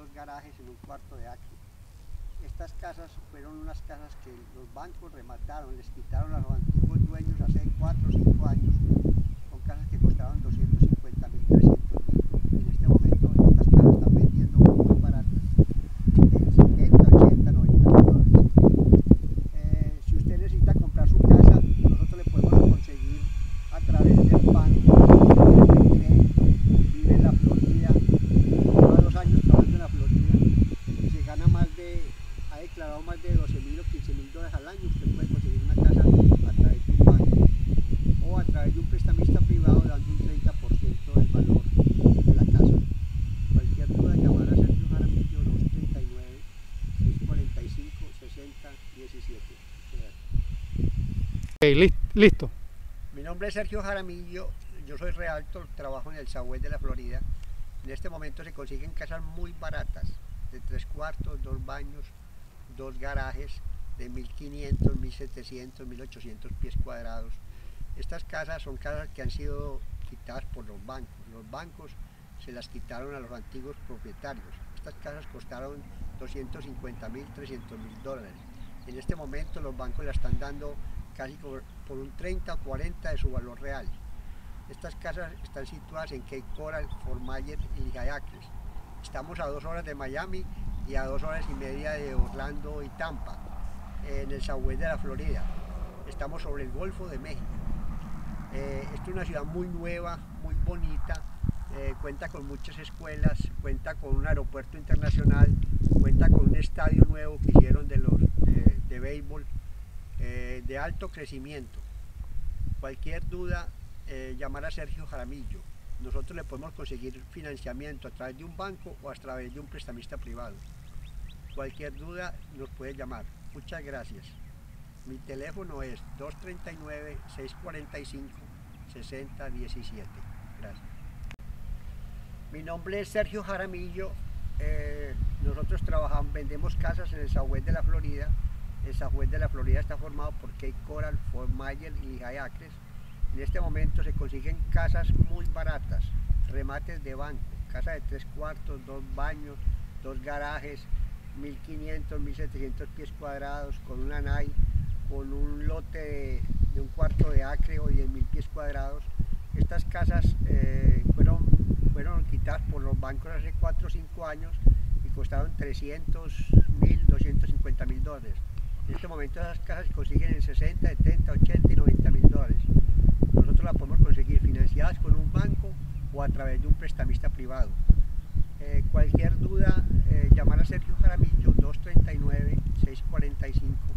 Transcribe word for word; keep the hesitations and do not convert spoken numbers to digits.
dos garajes en un cuarto de acre. Estas casas fueron unas casas que los bancos remataron, les quitaron a los antiguos dueños hace cuatro o cinco años. Son casas que costaban doscientos cincuenta mil, trescientos mil. En este momento estas casas están vendiendo muy baratas, en setenta, ochenta, noventa mil dólares. Eh, si usted necesita comprar su casa, nosotros le podemos conseguir a través del banco, vive en la Florida, lleva dos años trabajando en la Florida y se gana más de, ha declarado más de doce mil o quince mil dólares al año. Usted puede conseguir una casa a través de un banco o a través de un prestamista privado dando un treinta por ciento del valor de la casa. Cualquier duda, llamar a Sergio Jaramillo dos treinta y nueve, seis cuarenta y cinco, sesenta diecisiete. Ok, listo. Mi nombre es Sergio Jaramillo, yo soy realtor, trabajo en el Southwest de la Florida. En este momento se consiguen casas muy baratas, de tres cuartos, dos baños, dos garajes, de mil quinientos, mil setecientos, mil ochocientos pies cuadrados. Estas casas son casas que han sido quitadas por los bancos. Los bancos se las quitaron a los antiguos propietarios. Estas casas costaron doscientos cincuenta mil, trescientos mil dólares. En este momento los bancos la están dando casi por un treinta o cuarenta de su valor real. Estas casas están situadas en Cape Coral, Fort Myers y Lehigh Acres. Estamos a dos horas de Miami y a dos horas y media de Orlando y Tampa, en el Southwest de la Florida. Estamos sobre el Golfo de México. Eh, esta es una ciudad muy nueva, muy bonita, eh, cuenta con muchas escuelas, cuenta con un aeropuerto internacional, cuenta con un estadio nuevo que hicieron de, los, de, de béisbol, eh, de alto crecimiento. Cualquier duda, eh, llamar a Sergio Jaramillo. Nosotros le podemos conseguir financiamiento a través de un banco o a través de un prestamista privado. Cualquier duda nos puede llamar. Muchas gracias. Mi teléfono es dos treinta y nueve, seis cuarenta y cinco, sesenta diecisiete. Gracias. Mi nombre es Sergio Jaramillo. Eh, nosotros trabajamos, vendemos casas en el Southwest de la Florida. El Southwest de la Florida está formado por Cape Coral, Fort Myers y Lehigh Acres. En este momento se consiguen casas muy baratas, remates de banco, casa de tres cuartos, dos baños, dos garajes, mil quinientos, mil setecientos pies cuadrados, con una N A I, con un lote de, de un cuarto de acre o diez mil pies cuadrados. Estas casas eh, fueron, fueron quitadas por los bancos hace cuatro o cinco años y costaron trescientos mil, doscientos cincuenta mil dólares. En este momento esas casas se consiguen en sesenta, setenta, ochenta y noventa mil dólares. Nosotros las podemos conseguir financiadas con un banco o a través de un prestamista privado. Eh, cualquier duda, eh, llamar a Sergio Jaramillo dos treinta y nueve, seis cuarenta y cinco,